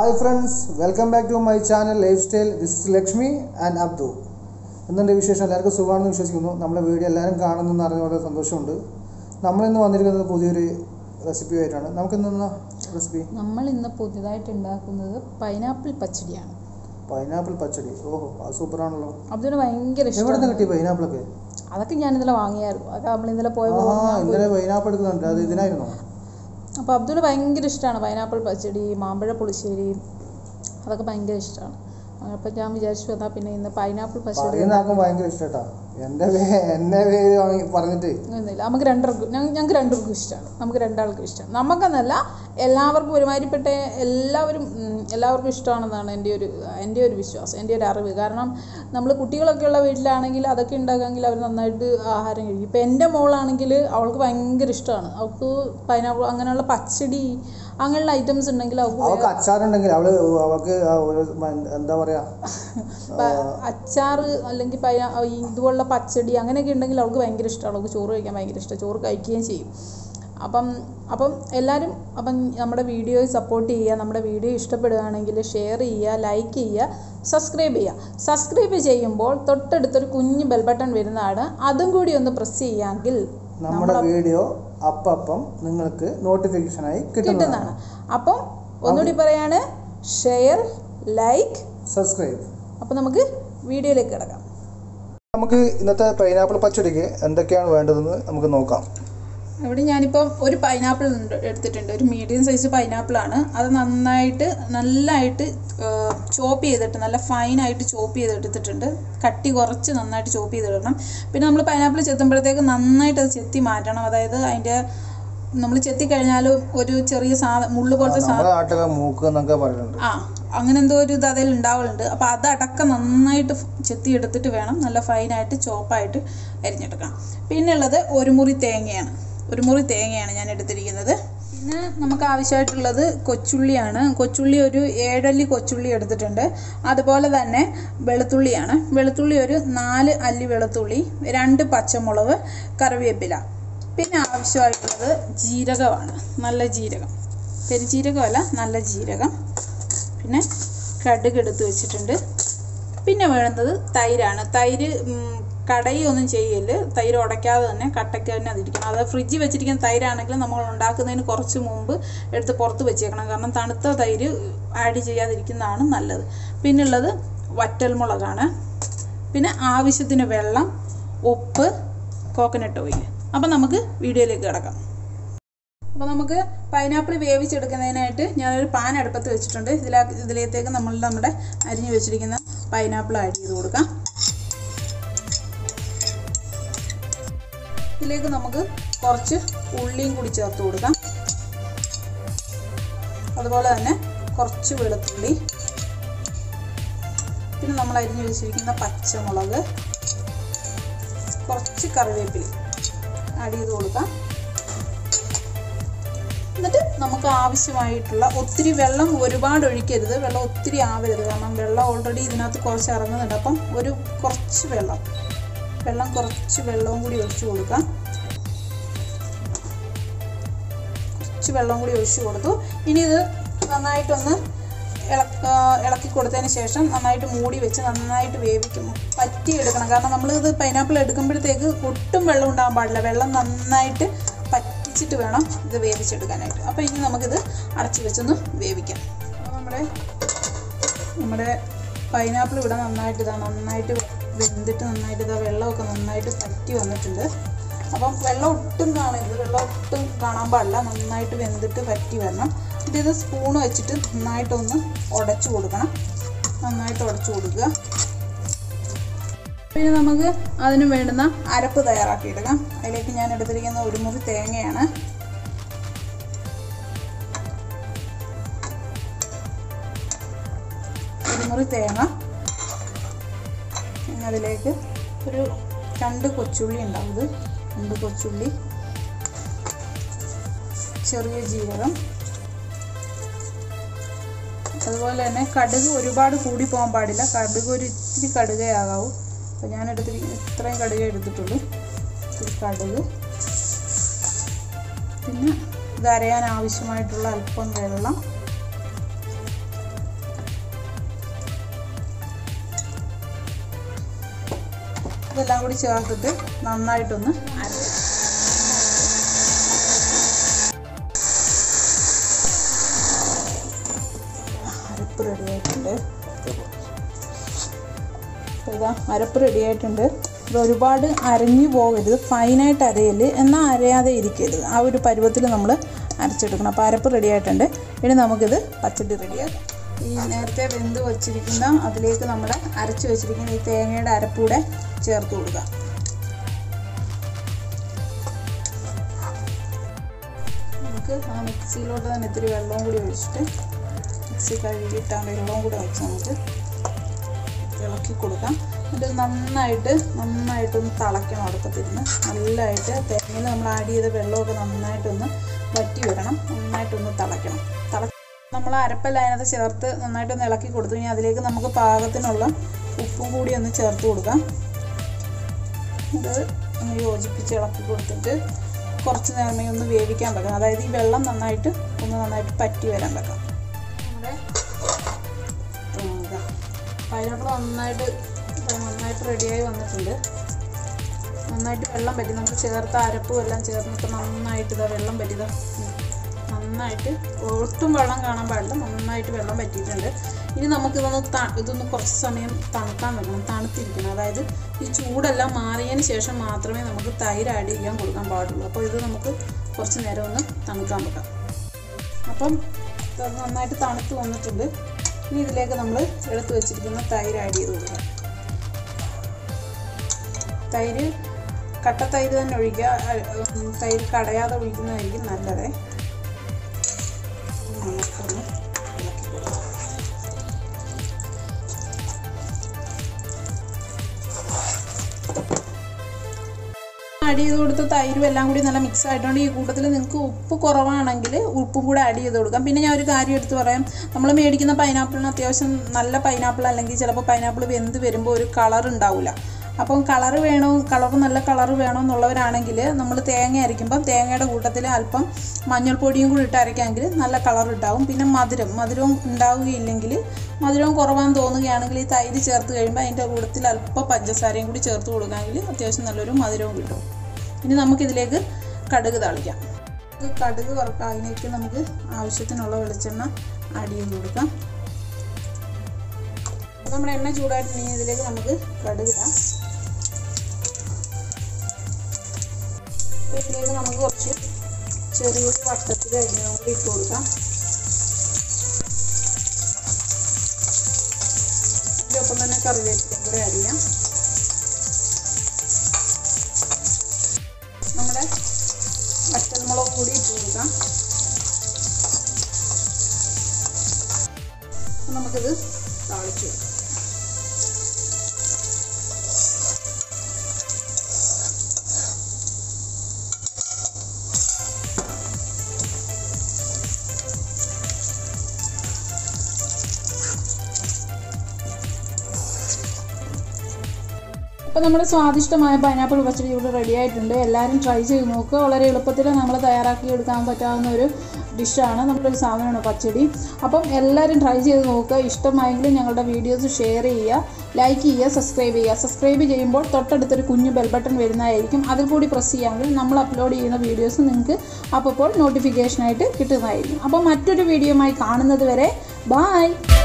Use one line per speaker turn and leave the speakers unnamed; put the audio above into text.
Hi friends, welcome back to my channel Lifestyle. This is Lakshmi and Abdu. ഇന്നത്തെ വിശേഷം എല്ലാവർക്കും സുഖമാണെന്ന് വിശ്വസിക്കുന്നു. നമ്മുടെ വീഡിയോ എല്ലാവരും കാണുന്നെന്ന് അറിഞ്ഞ വളരെ സന്തോഷമുണ്ട്. നമ്മളിന്ന് വന്നിരിക്കുന്നത് പുതിയൊരു റെസിപ്പിയായിട്ടാണ്. നമുക്കിന്ന് റെസിപ്പി
നമ്മളിന്ന് പുതിയതായിട്ട് ഉണ്ടാക്കുന്നത് പൈനാപ്പിൾ പച്ചടിയാണ്.
പൈനാപ്പിൾ പച്ചടി. ഓഹോ, അത് സൂപ്പറാണല്ലോ.
അബ്ദുവിന് ഭയങ്കര ഇഷ്ടമാണ്.
എവിടെ നിന്ന് കിട്ടി പൈനാപ്പിളൊക്കെ?
അതൊക്കെ ഞാൻ ഇന്നലെ വാങ്ങിയായിരുന്നു. അതൊക്കെ നമ്മൾ ഇന്നലെ പോയപ്പോൾ
ഇന്നലെ പൈനാപ്പിൾ എടുക്കുന്നുണ്ട്. അത് ഇതിനായിരുന്നോ?
അപ്പോൾ അബ്ദുവിന് ഭയങ്കര ഇഷ്ടമാണ് പൈനാപ്പിൾ പച്ചടി, മാമ്പഴ പുളിശ്ശേരി, അതൊക്കെ ഭയങ്കര ഇഷ്ടമാണ്. അപ്പോൾ ഞാൻ വിചാരിച്ചു എന്നാൽ പിന്നെ ഇന്ന് പൈനാപ്പിൾ പച്ചടി
ഭയങ്കര ഇഷ്ടമാണ്. എന്നെ പറഞ്ഞിട്ട്
ഒന്നുമില്ല, ഞങ്ങൾക്ക് രണ്ടുപേർക്കും ഇഷ്ടമാണ്. നമുക്ക് രണ്ടാൾക്കും ഇഷ്ടമാണ്. നമുക്കെന്നല്ല, എല്ലാവർക്കും ഒരുമാതിരിപ്പെട്ട എല്ലാവർക്കും ഇഷ്ടമാണെന്നാണ് എൻ്റെ ഒരു വിശ്വാസം, എൻ്റെ ഒരു അറിവ്. കാരണം നമ്മൾ കുട്ടികളൊക്കെ ഉള്ള വീട്ടിലാണെങ്കിൽ അതൊക്കെ ഉണ്ടാക്കാമെങ്കിൽ അവർ നന്നായിട്ട് ആഹാരം കഴിക്കും. ഇപ്പോൾ എൻ്റെ മോളാണെങ്കിൽ അവൾക്ക് ഭയങ്കര ഇഷ്ടമാണ്. അവൾക്ക് പൈനാപ്പിൾ അങ്ങനെയുള്ള പച്ചടി അങ്ങനെയുള്ള ഐറ്റംസ് ഉണ്ടെങ്കിൽ
അവൾക്ക് അച്ചാറുണ്ടെങ്കിൽ അവൾക്ക് എന്താ പറയുക,
അച്ചാർ അല്ലെങ്കിൽ ഇതുപോലുള്ള പച്ചടി അങ്ങനെയൊക്കെ ഉണ്ടെങ്കിൽ അവൾക്ക് ഭയങ്കര ഇഷ്ടമാണ്. അവൾക്ക് ചോറ് കഴിക്കാൻ ഭയങ്കര ഇഷ്ടമാണ്, ചോറ് കഴിക്കുകയും ചെയ്യും. അപ്പം എല്ലാവരും നമ്മുടെ വീഡിയോ സപ്പോർട്ട് ചെയ്യുക. നമ്മുടെ വീഡിയോ ഇഷ്ടപ്പെടുകയാണെങ്കിൽ ഷെയർ ചെയ്യുക, ലൈക്ക് ചെയ്യുക, സബ്സ്ക്രൈബ് ചെയ്യുക. സബ്സ്ക്രൈബ് ചെയ്യുമ്പോൾ തൊട്ടടുത്തൊരു കുഞ്ഞ് ബെൽ ബട്ടൺ വരുന്നതാണ്. അതും കൂടി ഒന്ന് പ്രസ് ചെയ്യാമെങ്കിൽ
നമ്മുടെ വീഡിയോ അപ്പം നിങ്ങൾക്ക് നോട്ടിഫിക്കേഷനായി കിട്ടുന്നതാണ്.
അപ്പം ഒന്നുകൂടി പറയാണ്, ഷെയർ, ലൈക്ക്,
സബ്സ്ക്രൈബ്.
അപ്പം നമുക്ക് വീഡിയോയിലേക്ക് കിടക്കാം.
നമുക്ക് ഇന്നത്തെ പൈനാപ്പിൾ പച്ചടിക്ക് എന്തൊക്കെയാണ് വേണ്ടതെന്ന് നമുക്ക് നോക്കാം.
ഇവിടെ ഞാനിപ്പം ഒരു പൈനാപ്പിൾ എടുത്തിട്ടുണ്ട്. ഒരു മീഡിയം സൈസ് പൈനാപ്പിളാണ്. അത് നന്നായിട്ട് ചോപ്പ് ചെയ്തിട്ട്, നല്ല ഫൈനായിട്ട് ചോപ്പ് ചെയ്തെടുത്തിട്ടുണ്ട്. കട്ടി കുറച്ച് നന്നായിട്ട് ചോപ്പ് ചെയ്തിടണം. പിന്നെ നമ്മൾ പൈനാപ്പിൾ ചെത്തുമ്പോഴത്തേക്ക് നന്നായിട്ട് അത് ചെത്തി മാറ്റണം. അതായത് അതിൻ്റെ നമ്മൾ ചെത്തിക്കഴിഞ്ഞാൽ ഒരു ചെറിയ മുള്ളു പോലത്തെ അങ്ങനെ എന്തോ ഒരു ഇത് അതിൽ ഉണ്ടാവലുണ്ട്. അപ്പോൾ അതടക്കം നന്നായിട്ട് ചെത്തി എടുത്തിട്ട് വേണം നല്ല ഫൈനായിട്ട് ചോപ്പായിട്ട് അരിഞ്ഞെടുക്കണം. പിന്നെ ഉള്ളത് ഒരു മുറി തേങ്ങയാണ് ഞാൻ എടുത്തിരിക്കുന്നത്. പിന്നെ നമുക്ക് ആവശ്യമായിട്ടുള്ളത് കൊച്ചുള്ളിയാണ്. കൊച്ചുള്ളി ഒരു 7 അല്ലി കൊച്ചുള്ളി എടുത്തിട്ടുണ്ട്. അതുപോലെ തന്നെ വെളുത്തുള്ളിയാണ്. വെളുത്തുള്ളി ഒരു 4 അല്ലി വെളുത്തുള്ളി, 2 പച്ചമുളക്, കറിവേപ്പില. പിന്നെ ആവശ്യമായിട്ടുള്ളത് ജീരകമാണ്, നല്ല ജീരകം, പെരുജീരകമല്ല, നല്ല ജീരകം. പിന്നെ കടുക് എടുത്ത് വെച്ചിട്ടുണ്ട്. പിന്നെ വേണ്ടുന്നത് തൈരാണ്. തൈര് കടയൊന്നും ചെയ്യല്, തൈര് ഉടയ്ക്കാതെ തന്നെ കട്ടയ്ക്ക് തന്നെ അതിരിക്കണം. അത് ഫ്രിഡ്ജിൽ വെച്ചിരിക്കുന്ന തൈരാണെങ്കിൽ നമ്മൾ ഉണ്ടാക്കുന്നതിന് കുറച്ച് മുമ്പ് എടുത്ത് പുറത്ത് വെച്ചേക്കണം. കാരണം തണുത്ത തൈര് ആഡ് ചെയ്യാതിരിക്കുന്നതാണ് നല്ലത്. പിന്നുള്ളത് വറ്റൽമുളകാണ്. പിന്നെ ആവശ്യത്തിന് വെള്ളം, ഉപ്പ്, കോക്കനട്ട് ഓയിൽ. അപ്പം നമുക്ക് വീഡിയോയിലേക്ക് കിടക്കാം. അപ്പോൾ നമുക്ക് പൈനാപ്പിൾ വേവിച്ചെടുക്കുന്നതിനായിട്ട് ഞാനൊരു പാൻ അടുപ്പത്ത് വെച്ചിട്ടുണ്ട്. ഇതിലേക്ക് നമ്മുടെ അരിഞ്ഞു വെച്ചിരിക്കുന്ന പൈനാപ്പിൾ ആഡ് ചെയ്ത് കൊടുക്കാം. ഇതിലേക്ക് നമുക്ക് കുറച്ച് ഉള്ളിയും കൂടി ചേർത്ത് കൊടുക്കാം. അതുപോലെ തന്നെ കുറച്ച് വെളുത്തുള്ളി, പിന്നെ നമ്മൾ അരിഞ്ഞു വെച്ചിരിക്കുന്ന പച്ചമുളക്, കുറച്ച് കറിവേപ്പില ആഡ് ചെയ്ത് കൊടുക്കാം. എന്നിട്ട് നമുക്ക് ആവശ്യമായിട്ടുള്ള ഒത്തിരി വെള്ളം ഒരുപാട് ഒഴിക്കരുത്, വെള്ളം ഒത്തിരി ആവരുത്. കാരണം വെള്ളം ഓൾറെഡി ഇതിനകത്ത് കുറച്ച് ഇറങ്ങുന്നുണ്ട്. അപ്പം കുറച്ച് വെള്ളവും കൂടി ഒഴിച്ചു കൊടുക്കാം. കുറച്ച് വെള്ളം കൂടി ഒഴിച്ചു കൊടുത്തു. ഇനി ഇത് നന്നായിട്ടൊന്ന് ഇളക്കി കൊടുത്തതിന് ശേഷം നന്നായിട്ട് മൂടി വെച്ച് നന്നായിട്ട് പറ്റിയെടുക്കണം. കാരണം നമ്മളിത് പൈനാപ്പിൾ എടുക്കുമ്പോഴത്തേക്ക് ഒട്ടും വെള്ളം ഉണ്ടാകാൻ പാടില്ല. വെള്ളം നന്നായിട്ട് പറ്റിച്ചിട്ട് വേണം ഇത് വേവിച്ചെടുക്കാനായിട്ട്. അപ്പോൾ ഇനി നമുക്കിത് അടച്ചു വെച്ചൊന്ന് വേവിക്കാം. അപ്പോൾ നമ്മുടെ പൈനാപ്പിൾ ഇവിടെ നന്നായിട്ട് വെന്തിട്ട് വെള്ളമൊക്കെ നന്നായിട്ട് പറ്റി വന്നിട്ടുണ്ട്. അപ്പം വെള്ളം ഒട്ടും കാണാൻ പാടില്ല. നന്നായിട്ട് വെന്തിട്ട് പറ്റി വരണം. ഇത് സ്പൂണ് വെച്ചിട്ട് നന്നായിട്ടൊന്ന് ഉടച്ചു കൊടുക്കണം. നന്നായിട്ട് ഉടച്ചു കൊടുക്കുക. പിന്നെ നമുക്ക് അതിന് വേണ്ടുന്ന അരപ്പ് തയ്യാറാക്കിയെടുക്കാം. അതിലേക്ക് ഞാൻ എടുത്തിരിക്കുന്ന ഒരു മുറി തേങ്ങയാണ്. ഒരു മുറി തേങ്ങ. പിന്നെ അതിലേക്ക് ഒരു 2 കൊച്ചുള്ളി ഉണ്ടാവും. 2 കൊച്ചുള്ളി, ചെറിയ ജീരകം, അതുപോലെ തന്നെ കടുക് ഒരുപാട് കൂടി പോകാൻ പാടില്ല. കടുക് ഒരു ഇത്തിരി കടുകേ ആകാവൂ. അപ്പോൾ ഞാൻ ഇത്രയും കടുകേ എടുത്തിട്ടുള്ളൂ. ഇത്തിരി കടുക്, പിന്നെ ഇത് അരയാൻ ആവശ്യമായിട്ടുള്ള അല്പം വെള്ളം, ഇതെല്ലാം കൂടി ചേർത്തിട്ട് നന്നായിട്ടൊന്ന് അരയ്ക്കാം. അരപ്പ് റെഡിയായിട്ടുണ്ട്. ഇതാ അരപ്പ് റെഡിയായിട്ടുണ്ട്. ഇത് ഒരുപാട് അരഞ്ഞു പോകരുത്, ഫൈനായിട്ട് അരയല്, എന്നാൽ അരയാതെ ഇരിക്കരുത്. ആ ഒരു പരുവത്തിൽ നമ്മൾ അരച്ചെടുക്കണം. അപ്പോൾ അരപ്പ് റെഡിയായിട്ടുണ്ട്. ഇനി നമുക്കിത് പച്ചടി റെഡിയാക്കാം. ഈ നേരത്തെ വെന്ത് വച്ചിരിക്കുന്ന അതിലേക്ക് നമ്മൾ അരച്ച് വെച്ചിരിക്കുന്ന ഈ തേങ്ങയുടെ അരപ്പൂടെ ചേർത്ത് കൊടുക്കുക. നമുക്ക് ആ മിക്സിയിലോട്ട് തന്നെ ഇത്തിരി വെള്ളവും കൂടി ഒഴിച്ചിട്ട് മിക്സി കഴുകിയിട്ടാണ് വെള്ളവും കൂടെ വെച്ച് നമുക്ക് ഇളക്കി കൊടുക്കാം. എന്നിട്ട് നന്നായിട്ടൊന്ന് തിളയ്ക്കണം. അടുപ്പത്തിരുന്ന് നല്ലതായിട്ട് തേങ്ങയിൽ നമ്മൾ ആഡ് ചെയ്ത വെള്ളമൊക്കെ നന്നായിട്ടൊന്ന് വറ്റി വരണം. നന്നായിട്ടൊന്ന് തിളയ്ക്കണം. നമ്മൾ അരപ്പെല്ലാം അതിനകത്ത് ചേർത്ത് നന്നായിട്ടൊന്ന് ഇളക്കി കൊടുത്തു കഴിഞ്ഞാൽ അതിലേക്ക് നമുക്ക് പാകത്തിനുള്ള ഉപ്പും കൂടി ഒന്ന് ചേർത്ത് കൊടുക്കാം. ഇത് ഒന്ന് യോജിപ്പിച്ച് ഇളക്കി കൊടുത്തിട്ട് കുറച്ച് നേരമേ ഒന്ന് വേവിക്കാൻ വെക്കാം. അതായത് ഈ വെള്ളം നന്നായിട്ട് പറ്റി വരാൻ വെക്കാം. നമ്മുടെ പൈനാപ്പിൾ നന്നായിട്ട് റെഡിയായി വന്നിട്ടുണ്ട്. നന്നായിട്ട് വെള്ളം പറ്റി നമ്മൾ ചേർത്ത അരപ്പും എല്ലാം ചേർന്നിട്ട് നന്നായിട്ട് വെള്ളം പറ്റിയത് നന്നായിട്ട് ഒട്ടും വെള്ളം കാണാൻ പാടില്ല. നന്നായിട്ട് വെള്ളം പറ്റിയിട്ടുണ്ട്. ഇനി ഇതൊന്ന് കുറച്ച് സമയം തണുക്കാൻ വെക്കണം. തണുത്തിരിക്കണം. അതായത് ഈ ചൂടെല്ലാം മാറിയതിന് ശേഷം മാത്രമേ നമുക്ക് തൈര് ആഡ് ചെയ്യാൻ കൊടുക്കാൻ പാടുള്ളൂ. അപ്പോൾ ഇത് നമുക്ക് കുറച്ച് നേരം ഒന്ന് തണുക്കാൻ വെക്കാം. അപ്പം നന്നായിട്ട് തണുത്ത് വന്നിട്ടുണ്ട്. ഇനി ഇതിലേക്ക് നമ്മൾ എടുത്ത് വെച്ചിരിക്കുന്ന തൈര് ആഡ് ചെയ്ത് കൊടുക്കാം. തൈര് കട്ട തൈര് തന്നെ ഒഴിക്കുക. തൈര് കടയാതെ ഒഴിക്കുന്നതായിരിക്കും നല്ലത്. നമുക്കൊന്ന് ഇളക്കി കൊടുക്കാം. ആഡ് ചെയ്ത് കൊടുത്ത തൈരും എല്ലാം കൂടി നല്ല മിക്സ് ആയിട്ടുണ്ട്. ഈ കൂട്ടത്തിൽ നിങ്ങൾക്ക് ഉപ്പ് കുറവാണെങ്കിൽ ഉപ്പും കൂടെ ആഡ് ചെയ്ത് കൊടുക്കാം. പിന്നെ ഞാൻ ഒരു കാര്യം എടുത്ത് പറയാം. നമ്മൾ മേടിക്കുന്ന പൈനാപ്പിളിന് അത്യാവശ്യം നല്ല പൈനാപ്പിൾ അല്ലെങ്കിൽ ചിലപ്പോൾ പൈനാപ്പിൾ വെന്ത് വരുമ്പോൾ ഒരു കളർ ഉണ്ടാവില്ല. അപ്പം നല്ല കളർ വേണമെന്നുള്ളവരാണെങ്കിൽ നമ്മൾ തേങ്ങ അരയ്ക്കുമ്പം തേങ്ങയുടെ കൂട്ടത്തിൽ അല്പം മഞ്ഞൾപ്പൊടിയും കൂടി ഇട്ട് അരയ്ക്കാമെങ്കിൽ നല്ല കളർ ഉണ്ടാവും. പിന്നെ മധുരവും ഉണ്ടാവുകയില്ലെങ്കിൽ മധുരവും കുറവാന്ന് തോന്നുകയാണെങ്കിൽ ഈ തൈര് ചേർത്ത് കഴിയുമ്പോൾ അതിൻ്റെ കൂട്ടത്തിൽ അല്പം പഞ്ചസാരയും കൂടി ചേർത്ത് കൊടുക്കാമെങ്കിൽ അത്യാവശ്യം നല്ലൊരു മധുരവും കിട്ടും. ഇനി നമുക്കിതിലേക്ക് കടുക് താളിക്കാം. കടുക് വറുക്കാം. അതിലേക്ക് നമുക്ക് ആവശ്യത്തിനുള്ള വെളിച്ചെണ്ണ ആഡ് ചെയ്ത് കൊടുക്കാം. നമ്മുടെ എണ്ണ ചൂടായിട്ടുണ്ടെങ്കിൽ ഇതിലേക്ക് നമുക്ക് കടുക് ഇടാം. ഇതിലേക്ക് നമുക്ക് കുറച്ച് ചെറിയൊരു വട്ടത്തിൽ അരിഞ്ഞതും കൂടി ഇട്ട് കൊടുക്കാം. ഇതിനൊപ്പം തന്നെ കറിവേപ്പിലയും കൂടെ ആഡ് ചെയ്യാം. നമ്മുടെ വറ്റൽമുളക് കൂടി ഇട്ട് കൊടുക്കാം. നമുക്കിത് താളിച്ച് കൊടുക്കാം. അപ്പോൾ നമ്മുടെ സ്വാദിഷ്ടമായ പൈനാപ്പിൾ പച്ചടി ഇവിടെ റെഡി ആയിട്ടുണ്ട്. എല്ലാവരും ട്രൈ ചെയ്ത് നോക്കുക. വളരെ എളുപ്പത്തിൽ നമ്മൾ തയ്യാറാക്കി എടുക്കാൻ പറ്റാവുന്ന ഒരു ഡിഷാണ്. നമ്മുടെ ഒരു സാധനമാണ് പച്ചടി. അപ്പം എല്ലാവരും ട്രൈ ചെയ്ത് നോക്കുക. ഇഷ്ടമായെങ്കിൽ ഞങ്ങളുടെ വീഡിയോസ് ഷെയർ ചെയ്യുക, ലൈക്ക് ചെയ്യുക, സബ്സ്ക്രൈബ് ചെയ്യുക. സബ്സ്ക്രൈബ് ചെയ്യുമ്പോൾ തൊട്ടടുത്തൊരു കുഞ്ഞു ബെൽ ബട്ടൺ വരുന്നതായിരിക്കും. അതിൽ കൂടി പ്രസ് ചെയ്യാമെങ്കിൽ നമ്മൾ അപ്ലോഡ് ചെയ്യുന്ന വീഡിയോസ് നിങ്ങൾക്ക് അപ്പോൾ നോട്ടിഫിക്കേഷനായിട്ട് കിട്ടുന്നതായിരിക്കും. അപ്പോൾ മറ്റൊരു വീഡിയോയുമായി കാണുന്നത് വരെ ബായ്.